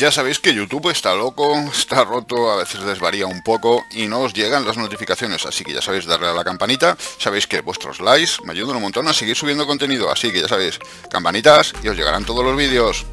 Ya sabéis que YouTube está loco, está roto, a veces desvaría un poco y no os llegan las notificaciones, así que ya sabéis, darle a la campanita, sabéis que vuestros likes me ayudan un montón a seguir subiendo contenido, así que ya sabéis, campanitas y os llegarán todos los vídeos.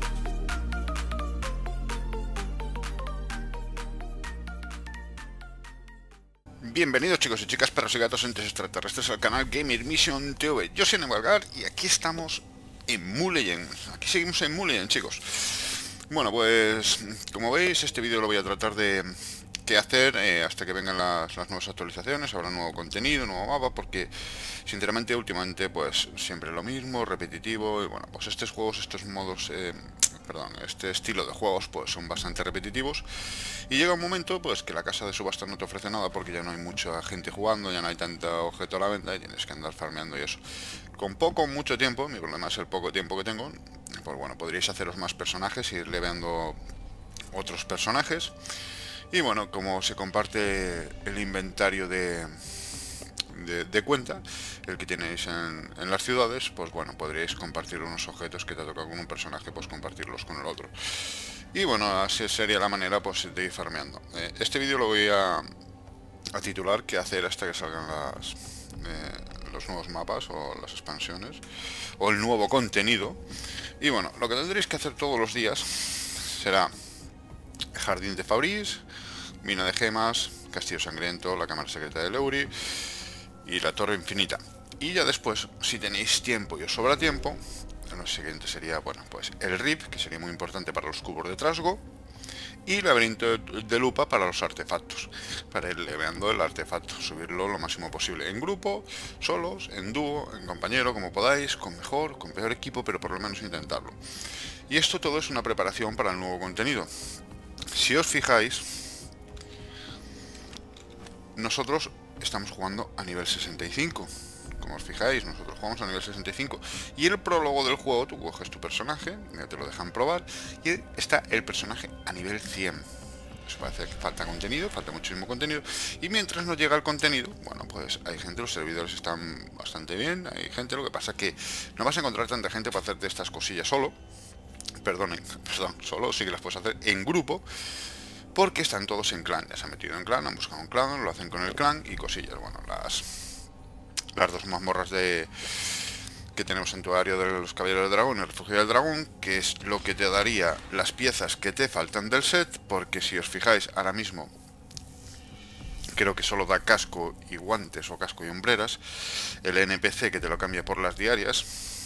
Bienvenidos chicos y chicas, perros y gatos, entes extraterrestres al canal Gamer Mission TV. Yo soy Nevalgar y aquí estamos en Mule Legends. Aquí seguimos en Mule Legends, chicos. Bueno, pues como veis, este vídeo lo voy a tratar de hacer hasta que vengan las nuevas actualizaciones. Habrá nuevo contenido, nuevo mapa, porque sinceramente últimamente pues siempre lo mismo, repetitivo. Y bueno, pues estos juegos, estos modos, este estilo de juegos pues son bastante repetitivos. Y llega un momento pues que la casa de subasta no te ofrece nada porque ya no hay mucha gente jugando, ya no hay tanto objeto a la venta y tienes que andar farmeando y eso. Con mucho tiempo, mi problema es el poco tiempo que tengo, pues bueno, podríais haceros más personajes y ir leveando otros personajes. Y bueno, como se comparte el inventario de cuenta, el que tenéis en las ciudades, pues bueno, podréis compartir unos objetos que te ha tocado con un personaje, pues compartirlos con el otro. Y bueno, así sería la manera pues de ir farmeando. Este vídeo lo voy a titular "¿Qué hacer hasta que salgan los nuevos mapas o las expansiones o el nuevo contenido?". Y bueno, lo que tendréis que hacer todos los días será Jardín de Fabrice, Mina de Gemas, Castillo Sangriento, la Cámara Secreta de Leuri y la Torre Infinita. Y ya después, si tenéis tiempo y os sobra tiempo, lo siguiente sería, bueno, pues el RIP, que sería muy importante para los cubos de trasgo, y laberinto de lupa para los artefactos, para ir leveando el artefacto, subirlo lo máximo posible en grupo, solos, en dúo, en compañero, como podáis, con mejor, con peor equipo, pero por lo menos intentarlo. Y esto todo es una preparación para el nuevo contenido. Si os fijáis, nosotros estamos jugando a nivel 65. Como os fijáis, nosotros jugamos a nivel 65. Y el prólogo del juego, tú coges tu personaje, ya te lo dejan probar, y está el personaje a nivel 100. Eso parece que falta contenido, falta muchísimo contenido. Y mientras no llega el contenido, bueno, pues hay gente, los servidores están bastante bien, hay gente, lo que pasa que no vas a encontrar tanta gente para hacerte estas cosillas solo. Perdón, solo sí que las puedes hacer en grupo, porque están todos en clan, ya se han metido en clan, han buscado un clan, lo hacen con el clan y cosillas. Bueno, las dos mazmorras que tenemos en tu área de los Caballeros del Dragón, el Refugio del Dragón, que es lo que te daría las piezas que te faltan del set, porque si os fijáis, ahora mismo creo que solo da casco y guantes o casco y hombreras, el NPC que te lo cambia por las diarias,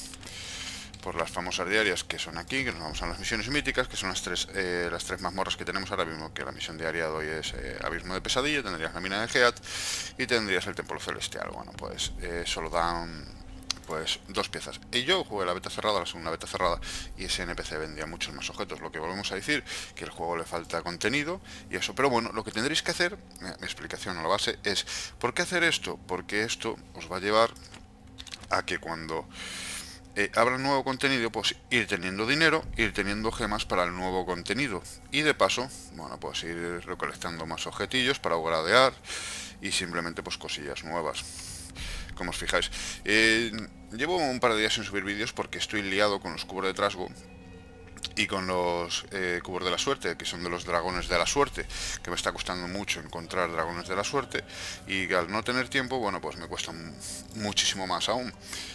por las famosas diarias que son aquí, que nos vamos a las misiones míticas, que son las tres mazmorras que tenemos ahora mismo, que la misión diaria de hoy es Abismo de Pesadilla, tendrías la mina de Geat y tendrías el Templo Celestial. Bueno, pues solo dan pues dos piezas. Y yo jugué la beta cerrada, la segunda beta cerrada, y ese NPC vendía muchos más objetos, lo que volvemos a decir, que el juego le falta contenido y eso. Pero bueno, lo que tendréis que hacer, mi explicación a la base es, ¿por qué hacer esto? Porque esto os va a llevar a que cuando habrá nuevo contenido, pues ir teniendo dinero, ir teniendo gemas para el nuevo contenido y de paso, bueno, pues ir recolectando más objetillos para gradear y simplemente pues cosillas nuevas. Como os fijáis, llevo un par de días sin subir vídeos porque estoy liado con los cubos de trasgo y con los cubos de la suerte, que son de los dragones de la suerte, que me está costando mucho encontrar dragones de la suerte, y al no tener tiempo, bueno, pues me cuesta muchísimo más aún.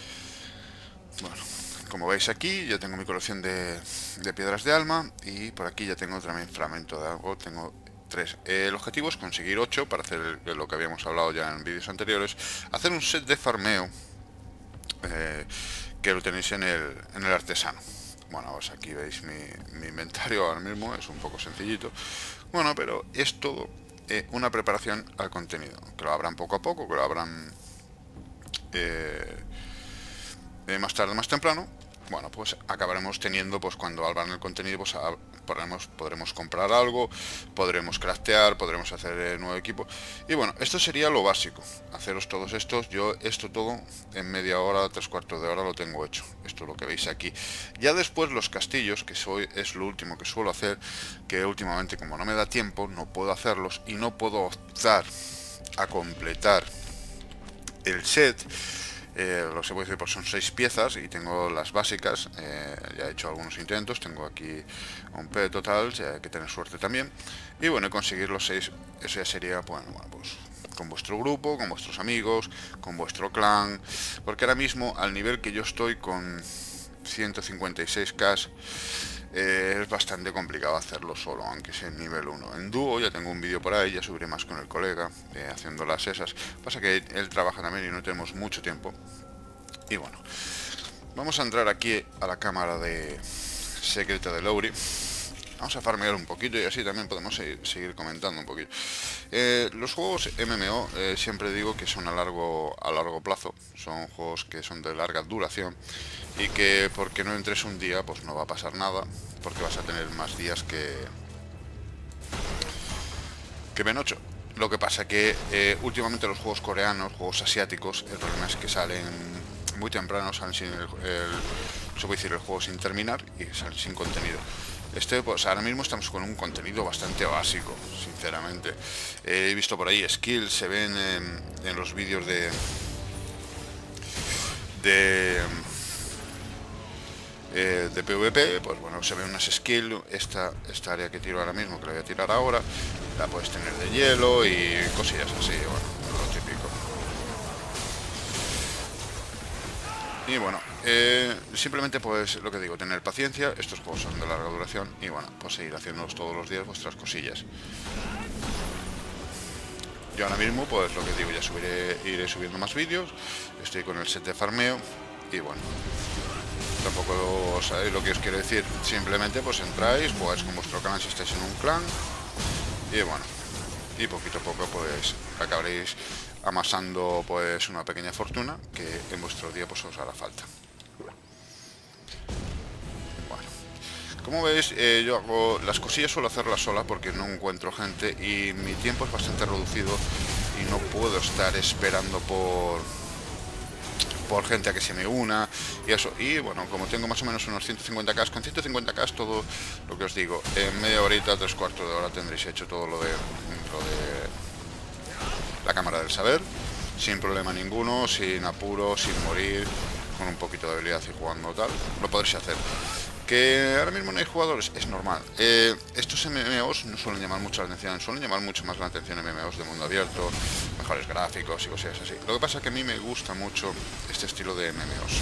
Bueno, como veis aquí ya tengo mi colección de piedras de alma y por aquí ya tengo también fragmento de algo, tengo 3. El objetivo es conseguir 8 para hacer lo que habíamos hablado ya en vídeos anteriores, hacer un set de farmeo que lo tenéis en el artesano. Bueno, pues aquí veis mi inventario ahora mismo, es un poco sencillito, bueno, pero es todo una preparación al contenido, que lo abran poco a poco, que lo abran más tarde, más temprano. Bueno, pues acabaremos teniendo, pues cuando abran el contenido, pues podremos comprar algo, podremos craftear, podremos hacer nuevo equipo. Y bueno, esto sería lo básico, haceros todos estos. Yo esto todo en media hora, 3/4 de hora lo tengo hecho. Esto es lo que veis aquí. Ya después los castillos, que es lo último que suelo hacer, que últimamente como no me da tiempo, no puedo hacerlos y no puedo optar a completar el set. lo que se puede decir, pues son 6 piezas y tengo las básicas. Ya he hecho algunos intentos, tengo aquí un P total, ya hay que tener suerte también. Y bueno, conseguir los 6, eso ya sería, bueno, pues con vuestro grupo, con vuestros amigos, con vuestro clan, porque ahora mismo al nivel que yo estoy con 156k, es bastante complicado hacerlo solo, aunque sea en nivel 1. En dúo ya tengo un vídeo por ahí, ya subiré más con el colega, haciendo las esas. Pasa que él trabaja también y no tenemos mucho tiempo. Y bueno, vamos a entrar aquí a la cámara de secreta de Lowry. Vamos a farmear un poquito y así también podemos seguir comentando un poquito. Los juegos MMO siempre digo que son a largo plazo. Son juegos que son de larga duración y que porque no entres un día pues no va a pasar nada, porque vas a tener más días que Ben8. Lo que pasa que últimamente los juegos coreanos, juegos asiáticos, el problema es que salen muy temprano, salen sin se puede decir el juego sin terminar y salen sin contenido. Pues ahora mismo estamos con un contenido bastante básico, sinceramente. He visto por ahí skills, se ven en los vídeos de PvP, pues bueno, se ven unas skills, esta área que tiro ahora mismo, que la voy a tirar ahora, la puedes tener de hielo y cosillas así, bueno, lo típico. Y bueno, simplemente pues lo que digo, tener paciencia, estos juegos son de larga duración y bueno, pues seguir haciéndolos todos los días vuestras cosillas. Yo ahora mismo pues lo que digo, ya iré subiendo más vídeos, estoy con el set de farmeo y bueno, tampoco sabéis lo que os quiero decir, simplemente pues entráis, jugáis con vuestro clan si estáis en un clan y bueno, y poquito a poco pues acabaréis amasando pues una pequeña fortuna que en vuestro día pues os hará falta. Bueno, como veis, yo hago las cosillas, suelo hacerlas sola porque no encuentro gente y mi tiempo es bastante reducido y no puedo estar esperando por gente a que se me una y eso. Y bueno, como tengo más o menos unos 150k, con 150k todo lo que os digo, en media horita, 3/4 de hora tendréis hecho todo lo de la cámara del saber, sin problema ninguno, sin apuro, sin morir, con un poquito de habilidad y jugando tal, lo podréis hacer. Que ahora mismo no hay jugadores, es normal. Estos MMOs no suelen llamar mucho la atención, suelen llamar mucho más la atención MMOs de mundo abierto, mejores gráficos y cosas así. Lo que pasa es que a mí me gusta mucho este estilo de MMOs.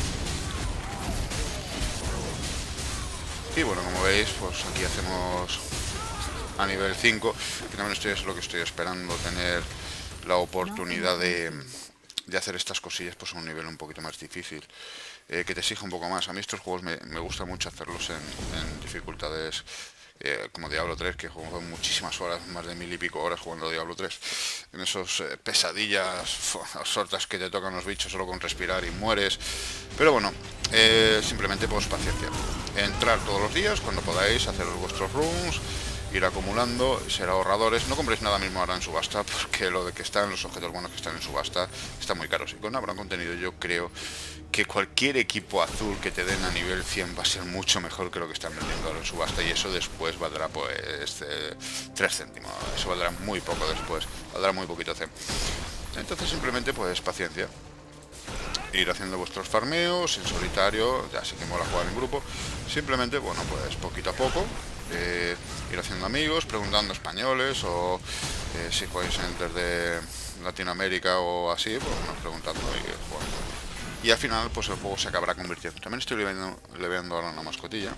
Y bueno, como veis, pues aquí hacemos a nivel 5, que también es lo que estoy esperando, tener la oportunidad de hacer estas cosillas pues a un nivel un poquito más difícil, que te exija un poco más. A mí estos juegos me gusta mucho hacerlos en dificultades como Diablo 3, que juego muchísimas horas, más de 1000 y pico horas jugando Diablo 3, en esos pesadillas, sortas que te tocan los bichos solo con respirar y mueres. Pero bueno, simplemente pues paciencia, entrar todos los días cuando podáis, hacer vuestros runs, ir acumulando, ser ahorradores. No compréis nada mismo ahora en subasta, porque lo de que están los objetos buenos que están en subasta está muy caros. Y con habrá contenido, yo creo que cualquier equipo azul que te den a nivel 100 va a ser mucho mejor que lo que están vendiendo ahora en subasta, y eso después valdrá pues 3 céntimos, eso valdrá muy poco después, valdrá muy poquito C. Entonces simplemente pues paciencia, ir haciendo vuestros farmeos en solitario, ya sé que mola jugar en grupo, simplemente bueno pues poquito a poco, ir haciendo amigos, preguntando españoles o si jugáis desde Latinoamérica o así, pues bueno, preguntando y jugando. Y al final pues el juego se acabará convirtiendo. También estoy leveando ahora una mascotilla.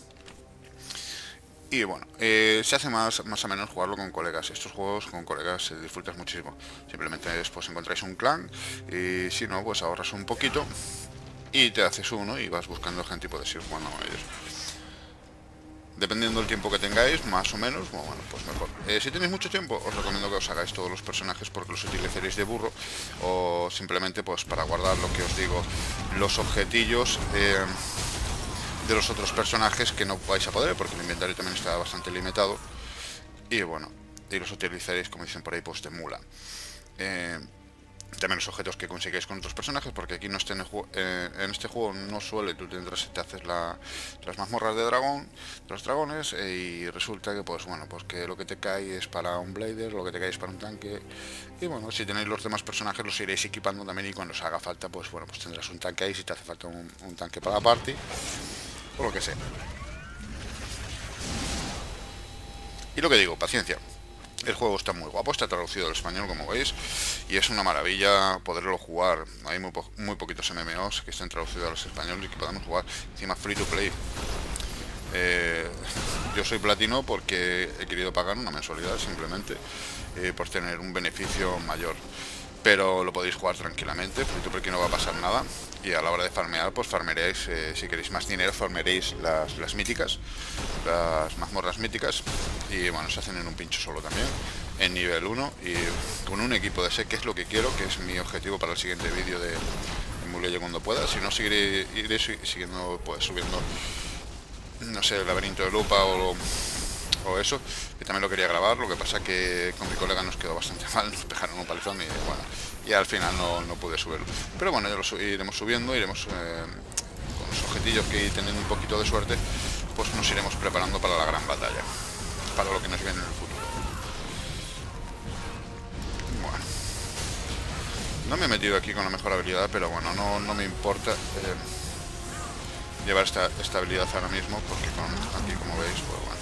Y bueno, se hace más o menos jugarlo con colegas. Estos juegos con colegas se disfrutas muchísimo. Simplemente después encontráis un clan y si no, pues ahorras un poquito y te haces uno y vas buscando gente y puedes ir jugando con ellos. Dependiendo del tiempo que tengáis, más o menos, bueno, pues mejor. Si tenéis mucho tiempo, os recomiendo que os hagáis todos los personajes porque los utilizaréis de burro, o simplemente pues para guardar lo que os digo, los objetillos de los otros personajes que no vais a poder, porque el inventario también está bastante limitado. Y bueno, y los utilizaréis, como dicen por ahí, pues de mula. también los objetos que consigáis con otros personajes, porque aquí no en este juego no suele, tú tendrás, te haces las mazmorras de dragón, de los dragones, y resulta que pues bueno, pues que lo que te cae es para un blader, lo que te cae es para un tanque, y bueno, si tenéis los demás personajes los iréis equipando también, y cuando os haga falta, pues bueno, pues tendrás un tanque ahí si te hace falta un tanque para la party, o lo que sea. Y lo que digo, paciencia. El juego está muy guapo, está traducido al español como veis y es una maravilla poderlo jugar. Hay muy poquitos MMOs que estén traducidos al español y que podamos jugar encima free to play. Yo soy platino porque he querido pagar una mensualidad simplemente por tener un beneficio mayor. Pero lo podéis jugar tranquilamente, free to play, que no va a pasar nada. Y a la hora de farmear, pues farmeréis, si queréis más dinero, farmeréis las míticas, las mazmorras míticas. Y bueno, se hacen en un pincho solo también, en nivel 1. Y con un equipo de ese, que es lo que quiero, que es mi objetivo para el siguiente vídeo de Muleye cuando pueda. Si no, iré siguiendo, pues subiendo, no sé, el laberinto de Lupa o eso, que también lo quería grabar. Lo que pasa que con mi colega nos quedó bastante mal, nos pegaron un palizón y bueno, y al final no pude subirlo, pero bueno, ya lo iremos subiendo, iremos con los objetillos, que teniendo un poquito de suerte, pues nos iremos preparando para la gran batalla, para lo que nos viene en el futuro. Bueno, no me he metido aquí con la mejor habilidad, pero bueno, no me importa llevar esta habilidad ahora mismo, porque aquí, como veis, pues bueno,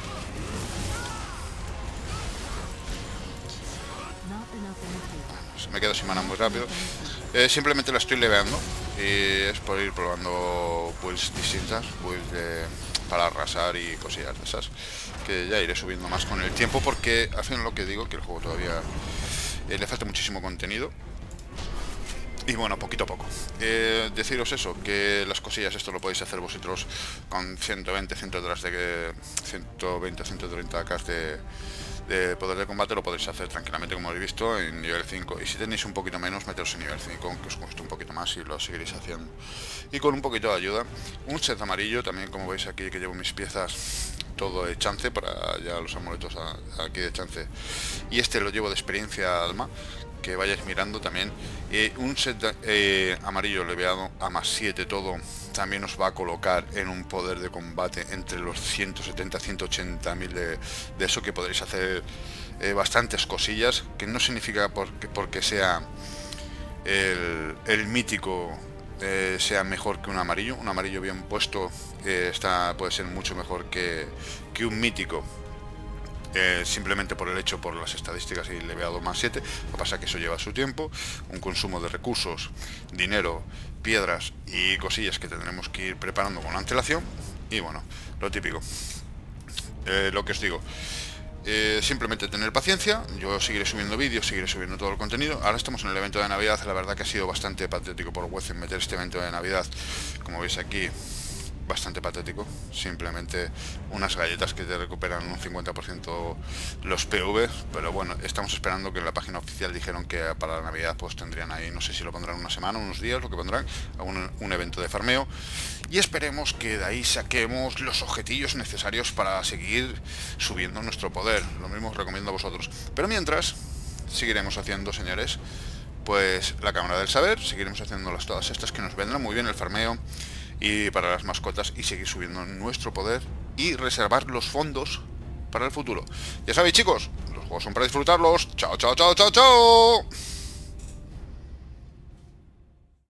me quedo sin mana muy rápido. Simplemente la estoy leveando y es por ir probando builds distintas, builds para arrasar y cosillas de esas, que ya iré subiendo más con el tiempo, porque al fin lo que digo, que el juego todavía le falta muchísimo contenido. Y bueno, poquito a poco. Deciros eso, que las cosillas esto lo podéis hacer vosotros con 120, 130k de poder de combate, lo podéis hacer tranquilamente, como habéis visto, en nivel 5. Y si tenéis un poquito menos, meteros en nivel 5, aunque os cueste un poquito más, y lo seguiréis haciendo. Y con un poquito de ayuda, un set amarillo, también como veis aquí, que llevo mis piezas todo de chance, para ya los amuletos aquí de chance. Y este lo llevo de experiencia alma, que vayáis mirando también. Un set amarillo leveado a +7 todo, también os va a colocar en un poder de combate entre los 170 180.000 de eso, que podréis hacer bastantes cosillas, que no significa porque sea el mítico sea mejor que un amarillo bien puesto puede ser mucho mejor que un mítico. Simplemente por el hecho, por las estadísticas y leveado +7. Lo que pasa es que eso lleva su tiempo, un consumo de recursos, dinero, piedras y cosillas que tendremos que ir preparando con antelación. Y bueno, lo típico, lo que os digo, simplemente tener paciencia. Yo seguiré subiendo vídeos, seguiré subiendo todo el contenido. Ahora estamos en el evento de Navidad. La verdad que ha sido bastante patético por Wezzen meter este evento de Navidad, como veis aquí, bastante patético. Simplemente unas galletas que te recuperan un 50% los PV, pero bueno, estamos esperando, que en la página oficial dijeron que para la Navidad pues tendrían ahí, no sé si lo pondrán una semana, unos días, lo que pondrán, un evento de farmeo, y esperemos que de ahí saquemos los objetillos necesarios para seguir subiendo nuestro poder. Lo mismo os recomiendo a vosotros, pero mientras seguiremos haciendo, señores, pues la cámara del saber, seguiremos haciéndolas todas estas, que nos vendrán muy bien el farmeo y para las mascotas, y seguir subiendo nuestro poder y reservar los fondos para el futuro. Ya sabéis, chicos, los juegos son para disfrutarlos. Chao, chao, chao, chao, chao.